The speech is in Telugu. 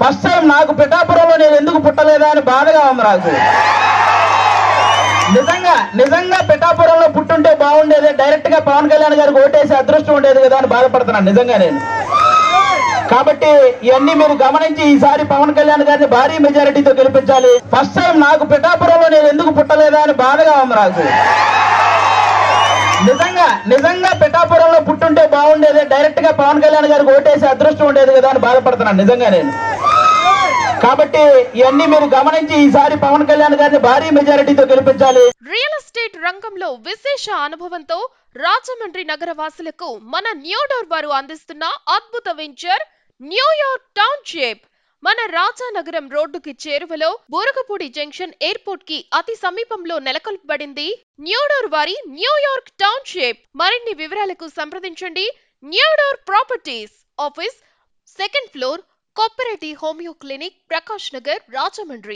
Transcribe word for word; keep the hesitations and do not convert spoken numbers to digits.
ఫస్ట్ టైం నాకు పిఠాపురంలో నేను ఎందుకు పుట్టలేదా అని బాధగా ఉంది నాకు. నిజంగా నిజంగా పిఠాపురంలో పుట్టుంటే బాగుండేది, డైరెక్ట్ గా పవన్ కళ్యాణ్ గారికి ఓటేసి అదృష్టం ఉండేది కదా అని బాధపడుతున్నాను నిజంగా నేను. కాబట్టి ఇవన్నీ మీరు గమనించి ఈసారి పవన్ కళ్యాణ్ గారిని భారీ మెజారిటీతో గెలిపించాలి. ఫస్ట్ టైం నాకు పిఠాపురంలో నేను ఎందుకు పుట్టలేదా అని బాధగా ఉంది నాకు. నిజంగా నిజంగా పిఠాపురంలో పుట్టుంటే బాగుండేది, డైరెక్ట్ గా పవన్ కళ్యాణ్ గారికి ఓటేసి అదృష్టం ఉండేది కదా అని బాధపడుతున్నాను నిజంగా నేను. కాబట్టి ఇవన్నీ మీరు గమనించి ఈసారి పవన్ కళ్యాణ్ గారిని భారీ మెజారిటీతో గెలిపించాలి. రియల్ ఎస్టేట్ రంగంలో విశేష అనుభవంతో రాజమండ్రి నగర వాసులకు మన న్యూడోర్ వారు అందిస్తున్న అద్భుత వెంచర్ న్యూయార్క్ టౌన్షిప్. మన రాజానగరం రోడ్డుకి చేరువలో బోరగపూడి జంక్షన్ ఎయిర్పోర్ట్ కి అతి సమీపంలో నెలకొల్పబడింది న్యూడోర్ వారి న్యూయార్క్ టౌన్షిప్. మరిన్ని వివరాలకు సంప్రదించండి Newdoor properties. Office second floor, cooperative homeo clinic, Prakash Nagar, Rajahmundry.